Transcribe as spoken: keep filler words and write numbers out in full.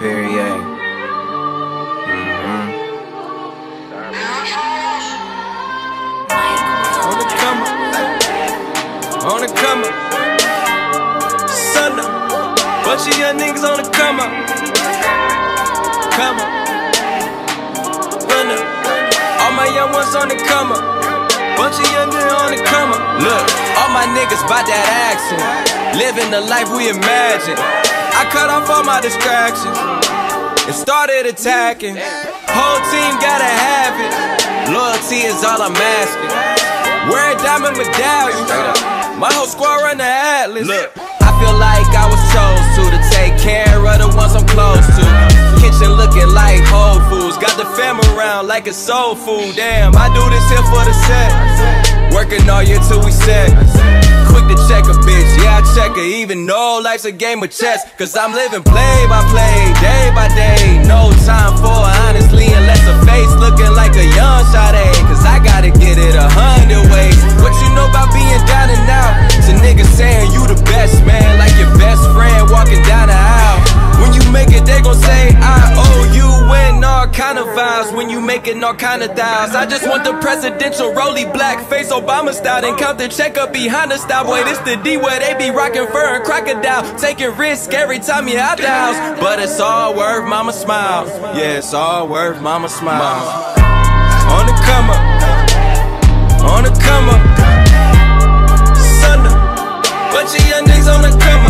Perrier. Mm-hmm. On the come up, on the come up, son up. Bunch of young niggas on the come up, come up, run up. All my young ones on the come up, bunch of young niggas on the come up. Look, all my niggas bout that action, living the life we imagine. I cut off all my distractions and started attacking. Whole team gotta have it. Loyalty is all I'm asking. Wear a diamond medallion. My whole squad run the Atlas. Look, I feel like I was chose to to take care of the ones I'm close to. Kitchen looking like Whole Foods. Got the fam around like it's soul food. Damn, I do this here for the set. Working all year till we set. Quick to check a bitch, yeah I check her. Even though life's a game of chess, cause I'm living play by play, day by day. No time for honestly, unless a face looking like a young Sade. Cause I gotta get it a hundred ways. What you know about being down and out? To niggas saying you the best, man, like your best friend walking down the aisle. When you make it, they gon' say I owe you, and all kind of vibes. When you making all kind of dials, I just want the presidential rollie black face Obama style, then count the check up behind the style. Boy, this the D where they be rockin' fur and crocodile, taking risks every time you out the house. But it's all worth mama smile. Yeah, it's all worth mama smile. On the come up, on the come up, son up. Bunch of young niggas on the come up.